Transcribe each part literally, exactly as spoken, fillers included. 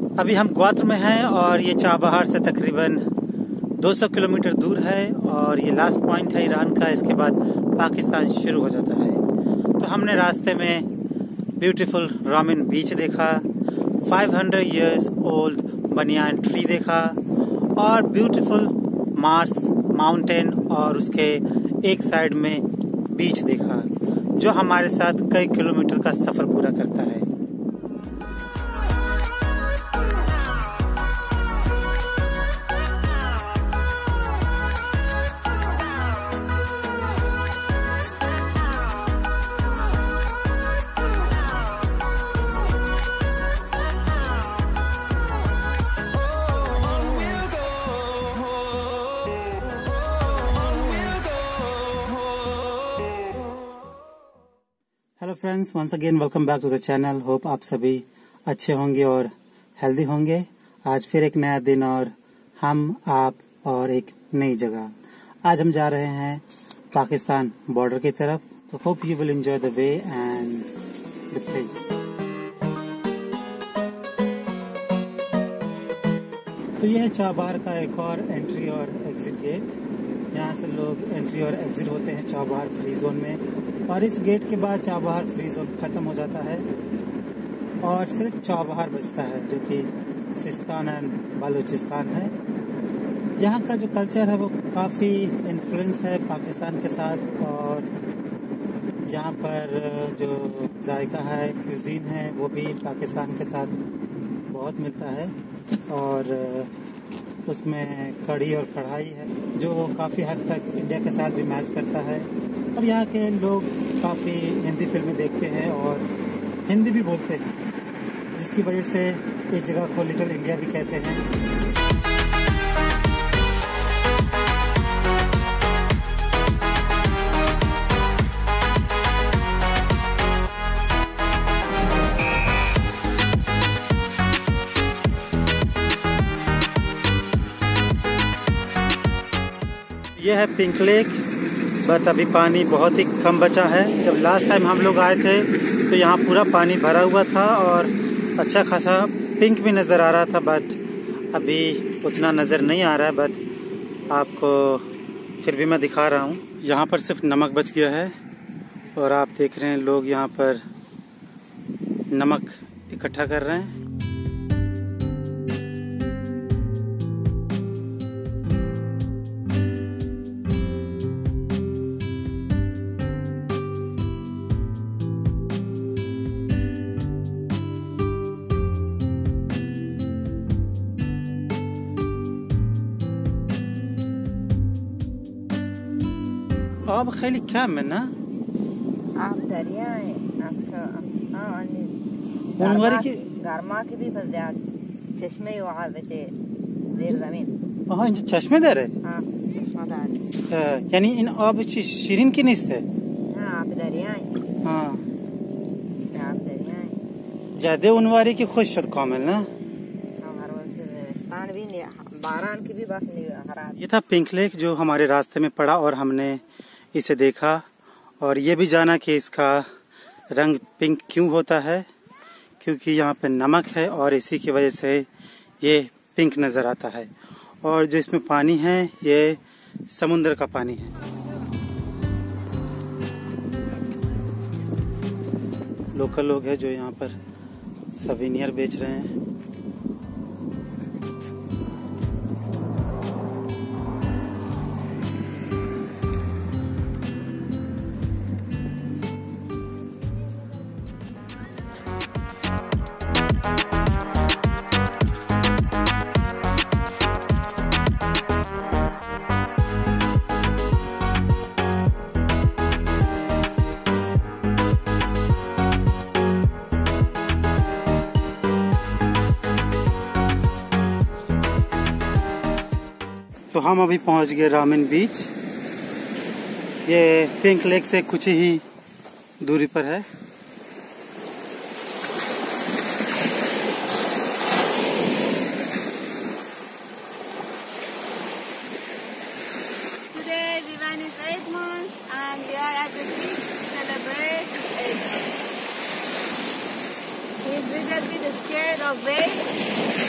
अभी हम ग्वात्र में हैं और ये चाबहार से तकरीबन दो सौ किलोमीटर दूर है और ये लास्ट पॉइंट है ईरान का। इसके बाद पाकिस्तान शुरू हो जाता है। तो हमने रास्ते में ब्यूटीफुल रामिन बीच देखा, पाँच सौ इयर्स ओल्ड बनियान ट्री देखा और ब्यूटीफुल मार्स माउंटेन और उसके एक साइड में बीच देखा, जो हमारे साथ कई किलोमीटर का सफ़र पूरा करता है। Hello friends, once again welcome back to the channel. Hope आप सभी अच्छे होंगे और हेल्दी होंगे। आज फिर एक नया दिन और हम आप और एक नई जगह। आज हम जा रहे हैं पाकिस्तान बॉर्डर की तरफ। तो hope you will enjoy the way and the place. तो यह है चाबहार का एक और एंट्री और एग्जिट गेट। यहाँ से लोग एंट्री और एग्जिट होते हैं चाबहार फ्री जोन में, और इस गेट के बाद चाबहार फ्री जोन खत्म हो जाता है और सिर्फ चाबहार बचता है, जो कि सिस्तान एंड बलूचिस्तान है। यहाँ का जो कल्चर है वो काफ़ी इन्फ्लुएंस है पाकिस्तान के साथ, और यहाँ पर जो जायका है, क्यूजीन है, वो भी पाकिस्तान के साथ बहुत मिलता है। और उसमें कढ़ी और कढ़ाई है जो काफ़ी हद तक इंडिया के साथ भी मैच करता है। और यहाँ के लोग काफ़ी हिंदी फिल्में देखते हैं और हिंदी भी बोलते हैं, जिसकी वजह से इस जगह को लिटिल इंडिया भी कहते हैं। यह है पिंक लेक, बट अभी पानी बहुत ही कम बचा है। जब लास्ट टाइम हम लोग आए थे तो यहाँ पूरा पानी भरा हुआ था और अच्छा खासा पिंक भी नज़र आ रहा था, बट अभी उतना नज़र नहीं आ रहा है। बट आपको फिर भी मैं दिखा रहा हूँ। यहाँ पर सिर्फ नमक बच गया है और आप देख रहे हैं लोग यहाँ पर नमक इकट्ठा कर रहे हैं। آب خیلی کمه نه؟ آب دریای آن اونوری که گرما که بی بس زیاد چشمه و عادته زیر زمین. آها اینجا چشمه داره؟ ها چشمه داره. یعنی این آب چی شیرین که نیسته؟ نه آب دریای. ها آب دریای. جاده اونوری که خوش شد کامل نه؟ हर वक्त रेगिस्तान भी नहीं, बारान की भी बस नहीं खराब। ये था पिंक लेक जो हमारे रास्ते में पड़ा और हमने इसे देखा और ये भी जाना कि इसका रंग पिंक क्यों होता है, क्योंकि यहाँ पे नमक है और इसी की वजह से ये पिंक नज़र आता है। और जो इसमें पानी है ये समुद्र का पानी है। लोकल लोग हैं जो यहाँ पर सवीनियर बेच रहे हैं। तो हम अभी पहुंच गए रामिन बीच। ये पिंक लेक से कुछ ही दूरी पर है। Today the van is eight months and we are at the beach to celebrate eight months. He's a little bit scared of waves.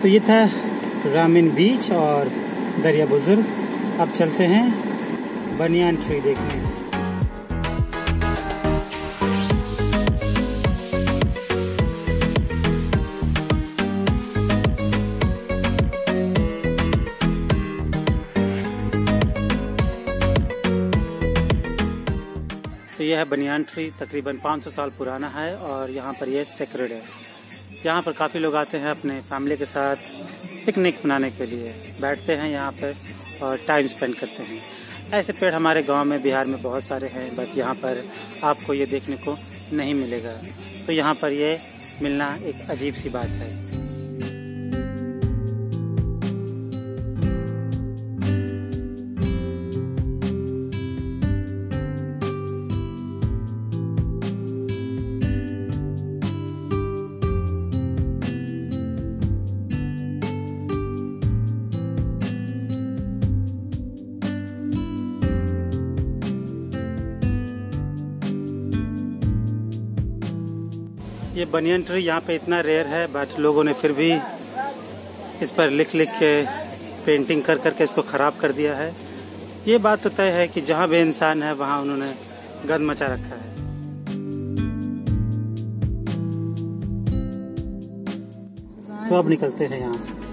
तो ये था रामिन बीच और दरिया बुजुर्ग। अब चलते हैं बनियान ट्री देखने। तो यह है बनियान ट्री, तकरीबन पाँच सौ साल पुराना है और यहाँ पर यह सेक्रेड है। यहाँ पर काफ़ी लोग आते हैं अपने फैमिली के साथ पिकनिक मनाने के लिए, बैठते हैं यहाँ पर और टाइम स्पेंड करते हैं। ऐसे पेड़ हमारे गांव में, बिहार में बहुत सारे हैं, बट यहाँ पर आपको ये देखने को नहीं मिलेगा। तो यहाँ पर ये मिलना एक अजीब सी बात है। ये बनियन ट्री यहाँ पे इतना रेयर है, बट लोगों ने फिर भी इस पर लिख लिख के पेंटिंग कर करके इसको ख़राब कर दिया है। ये बात तो तय है कि जहाँ भी इंसान है वहाँ उन्होंने गंद मचा रखा है। तो अब निकलते हैं यहाँ से।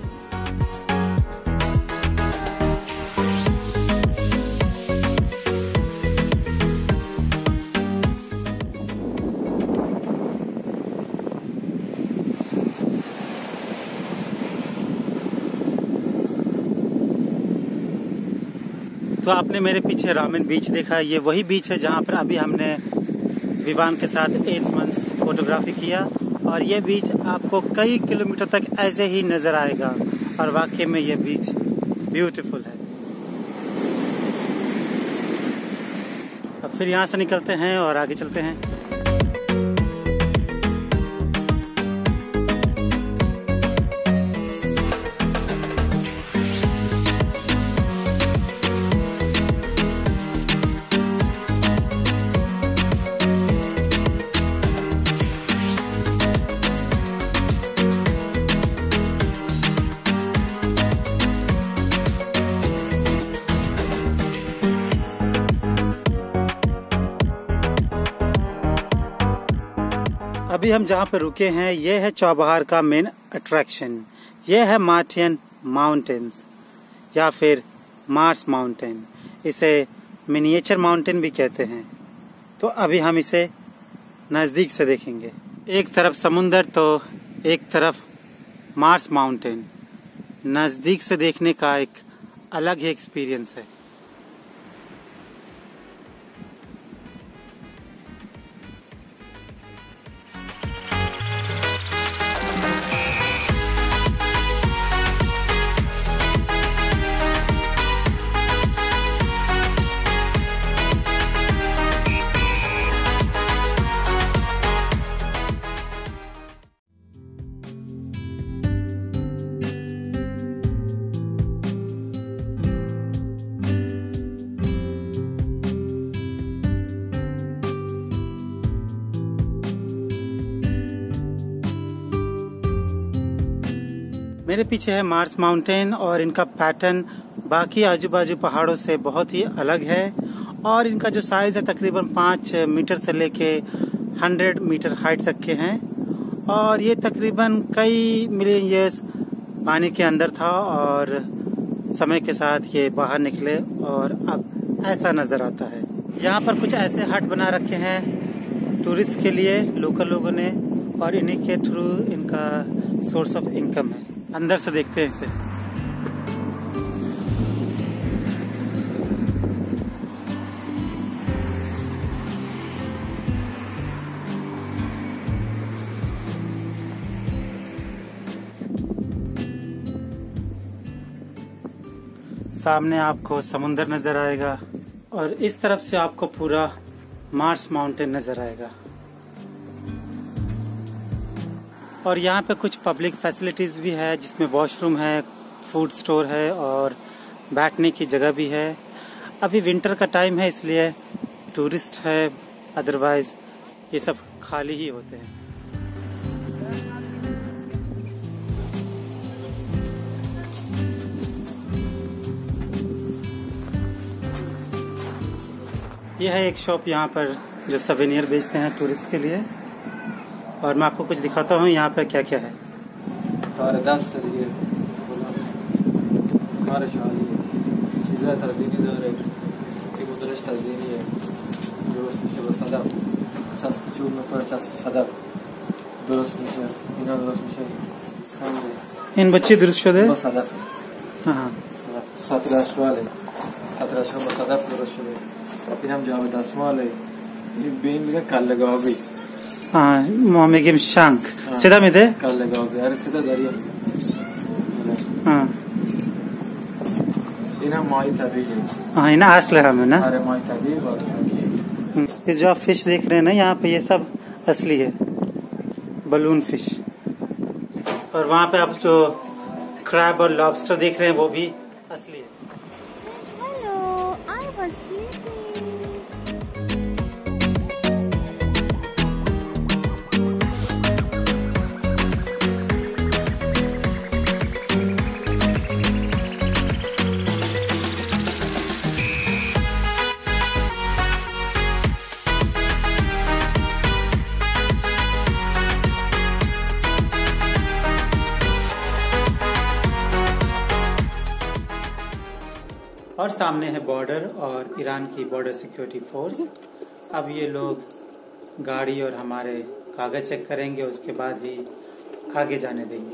तो आपने मेरे पीछे रामिन बीच देखा, ये वही बीच है जहाँ पर अभी हमने विवान के साथ एट मंथ्स फोटोग्राफी किया। और ये बीच आपको कई किलोमीटर तक ऐसे ही नज़र आएगा और वाकई में ये बीच ब्यूटीफुल है। अब फिर यहाँ से निकलते हैं और आगे चलते हैं। अभी हम जहाँ पर रुके हैं ये है चौबहार का मेन अट्रैक्शन। ये है मार्टियन माउंटेन्स या फिर मार्स माउंटेन। इसे मिनिएचर माउंटेन भी कहते हैं। तो अभी हम इसे नज़दीक से देखेंगे। एक तरफ समुंदर तो एक तरफ मार्स माउंटेन। नज़दीक से देखने का एक अलग ही एक्सपीरियंस है। मेरे पीछे है मार्स माउंटेन और इनका पैटर्न बाकी आजू बाजू पहाड़ों से बहुत ही अलग है। और इनका जो साइज है तकरीबन पाँच मीटर से लेके हंड्रेड मीटर हाइट तक के हैं। और ये तकरीबन कई मिलियन ईयर्स पानी के अंदर था और समय के साथ ये बाहर निकले और अब ऐसा नजर आता है। यहाँ पर कुछ ऐसे हट बना रखे हैं टूरिस्ट के लिए लोकल लोगों ने, और इन्हीं के थ्रू इनका सोर्स ऑफ इनकम है। अंदर से देखते हैं इसे। सामने आपको समुंदर नजर आएगा और इस तरफ से आपको पूरा मार्स माउंटेन नजर आएगा। और यहाँ पे कुछ पब्लिक फैसिलिटीज भी है जिसमें वॉशरूम है, फूड स्टोर है और बैठने की जगह भी है। अभी विंटर का टाइम है इसलिए टूरिस्ट है, अदरवाइज ये सब खाली ही होते हैं। यह है एक शॉप यहाँ पर जो सवेनियर बेचते हैं टूरिस्ट के लिए, और मैं आपको कुछ दिखाता हूँ यहाँ पर क्या क्या है। इन बच्चे दुरुस्त शده؟ हाँ हाँ این هم جواب دستماله. به این میگن کله گاوی. हाँ ما میگیم شنک. صدا میده؟ کله گاوی. آره صدا داری. हाँ این هم ماهی طبیعیه. हाँ این اصل همه نه؟ آره ماهی طبیعی باید خاکی. ये जो आप फिश देख रहे हैं ना यहाँ पे, ये सब असली है, बलून फिश। और वहाँ पे आप जो क्रैब और लॉबस्टर देख रहे हैं वो भी असली है। Hello, I was sleeping. और सामने है बॉर्डर और ईरान की बॉर्डर सिक्योरिटी फोर्स। अब ये लोग गाड़ी और हमारे कागज चेक करेंगे, उसके बाद ही आगे जाने देंगे।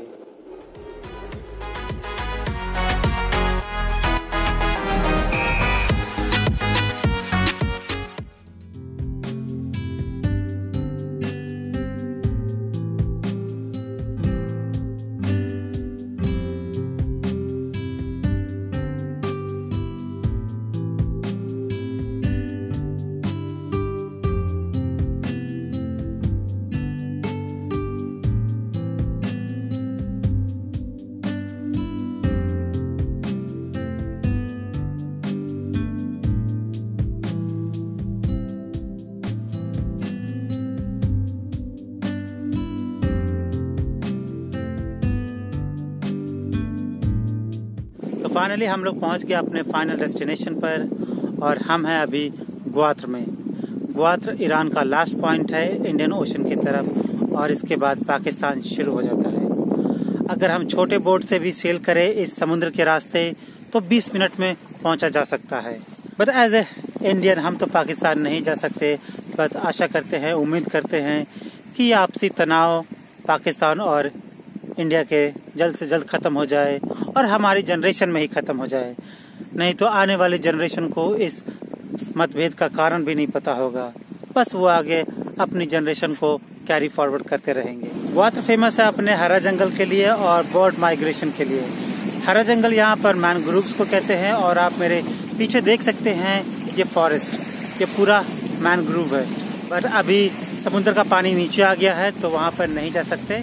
तो फाइनली हम लोग पहुंच गए अपने फाइनल डेस्टिनेशन पर, और हम हैं अभी ग्वात्र में। ग्वात्र ईरान का लास्ट पॉइंट है इंडियन ओशन की तरफ, और इसके बाद पाकिस्तान शुरू हो जाता है। अगर हम छोटे बोट से भी सेल करें इस समुद्र के रास्ते तो बीस मिनट में पहुंचा जा सकता है। बट एज ए इंडियन हम तो पाकिस्तान नहीं जा सकते। बट आशा करते हैं, उम्मीद करते हैं कि आपसी तनाव पाकिस्तान और इंडिया के जल्द से जल्द ख़त्म हो जाए, और हमारी जनरेशन में ही ख़त्म हो जाए। नहीं तो आने वाली जनरेशन को इस मतभेद का कारण भी नहीं पता होगा। बस वो आगे अपनी जनरेशन को कैरी फॉरवर्ड करते रहेंगे। ग्वात्र फेमस है अपने हरा जंगल के लिए और बर्ड माइग्रेशन के लिए। हरा जंगल यहाँ पर मैनग्रोव्स को कहते हैं, और आप मेरे पीछे देख सकते हैं ये फॉरेस्ट, ये पूरा मैनग्रोव है। बट अभी समुद्र का पानी नीचे आ गया है तो वहाँ पर नहीं जा सकते।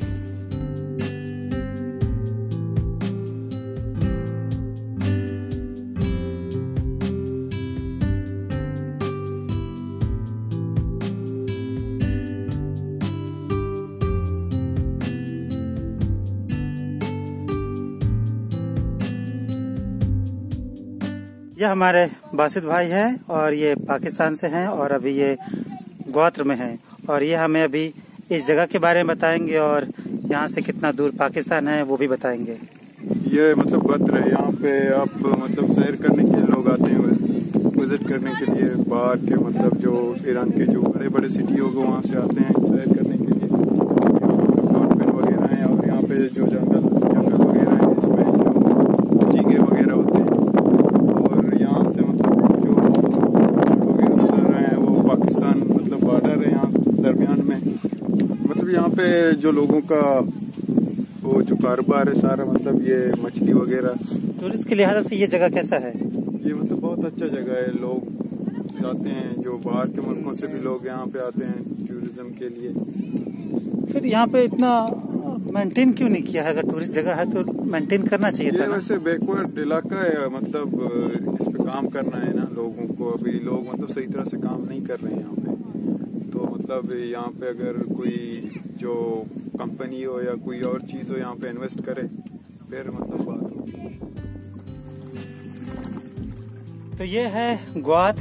ये हमारे बासित भाई हैं और ये पाकिस्तान से हैं, और अभी ये ग्वात्र में हैं, और ये हमें अभी इस जगह के बारे में बताएंगे और यहाँ से कितना दूर पाकिस्तान है वो भी बताएंगे। ये मतलब ग्वात्र है, यहाँ पे आप मतलब सैर करने के लिए लोग आते हैं, विजिट करने के लिए। बाहर के मतलब जो ईरान के जो बड़े बड़े सिटी होगा वहाँ से आते हैं सैर करने के लिए। डॉल्फिन वगैरह हैं, और यहाँ पे जो जंगल जंगल वगैरह है इसमें जो झींगे वगैरह होते हैं। और यहाँ से मतलब जो वगैरह नजर रहे हैं वो पाकिस्तान मतलब बॉर्डर है यहाँ दरमियान में। मतलब यहाँ पे जो लोगों का वो जो कारोबार है सारा, मतलब ये मछली वगैरह। टूरिस्ट के लिहाज से ये जगह कैसा है? ये मतलब बहुत अच्छा जगह है। लोग जाते हैं, जो बाहर के मुल्कों से भी लोग यहाँ पे आते हैं टूरिज्म के लिए। फिर यहाँ पे इतना मेंटेन क्यों नहीं किया है? अगर टूरिस्ट जगह है तो मेंटेन करना चाहिए था। ये वैसे बैकवर्ड इलाका है, मतलब इस पे काम करना है ना लोगों को। अभी लोग मतलब सही तरह से काम नहीं कर रहे हैं यहाँ पे। तो मतलब यहाँ पे अगर कोई जो कंपनी हो या कोई और चीज हो यहाँ पे इन्वेस्ट करे फिर मतलब बात हो। तो ये है ग्वात्र,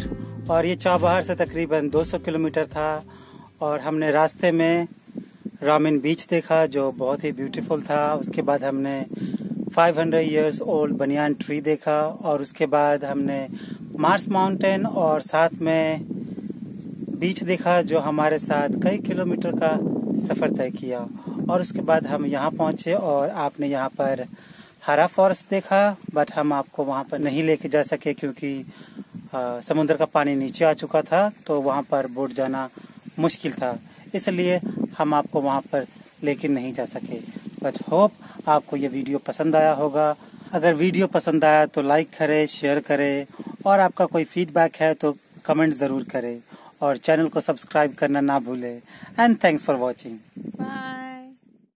और ये चाबहार से तकरीबन दो सौ किलोमीटर था। और हमने रास्ते में रामिन बीच देखा जो बहुत ही ब्यूटीफुल था। उसके बाद हमने पाँच सौ इयर्स ओल्ड बनियान ट्री देखा और उसके बाद हमने मार्स माउंटेन और साथ में बीच देखा जो हमारे साथ कई किलोमीटर का सफर तय किया। और उसके बाद हम यहाँ पहुंचे और आपने यहाँ पर हरा फॉरेस्ट देखा, बट हम आपको वहाँ पर नहीं लेके जा सके क्योंकि आ, समुद्र का पानी नीचे आ चुका था, तो वहाँ पर बोट जाना मुश्किल था, इसलिए हम आपको वहाँ पर लेके नहीं जा सके। बट होप आपको ये वीडियो पसंद आया होगा। अगर वीडियो पसंद आया तो लाइक करें, शेयर करें और आपका कोई फीडबैक है तो कमेंट जरूर करें और चैनल को सब्सक्राइब करना ना भूलें। And thanks for watching.